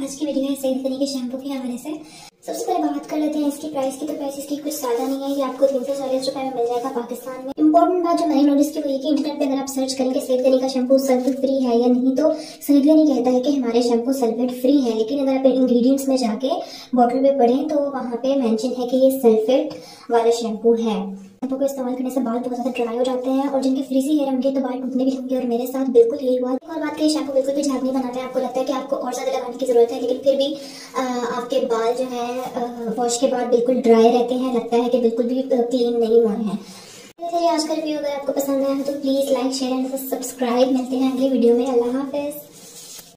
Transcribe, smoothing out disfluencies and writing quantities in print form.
आज की वीडियो है सही तरीके शैम्पू के हवाले से। सबसे पहले बात कर लेते हैं इसकी प्राइस की। तो प्राइस इसकी कुछ ज्यादा नहीं है, ये आपको 340 रुपए में मिल जाएगा पाकिस्तान में। इंपॉर्टेंट बात जो मैंने नोटिस की वो ये कि इंटरनेट पे अगर आप सर्च करेंगे सही तरीका शैम्पू सल्फेट फ्री है या नहीं, तो सही नहीं कहता है कि हमारे शैम्पू सल्फेट फ्री है, लेकिन अगर आप इंग्रेडिएंट्स में जाके बॉटल पे पढ़ें तो वहाँ पे मेंशन है कि ये सल्फेट वाला शैम्पू है। शैम्पू को इस्तेमाल करने से बाल बहुत ज्यादा ड्राई हो जाते हैं और जिनके फ्रीजी हेयर होंगे तो बाल टूटने भी होंगे, और मेरे साथ बिल्कुल यही हुआ। एक और बात कि शैम्पू बिल्कुल भी झाग नहीं बनाता है, आपको लगता है कि आपको और ज्यादा लगाने की जरूरत है, लेकिन फिर भी आपके बाल जो है वॉश के बाद बिल्कुल ड्राई रहते हैं, लगता है कि बिल्कुल भी क्लीन नहीं हुए हैं। आज का रिव्यू अगर आपको पसंद आया तो please like share and subscribe. मिलते हैं अगली वीडियो में। अल्लाह हाफिज।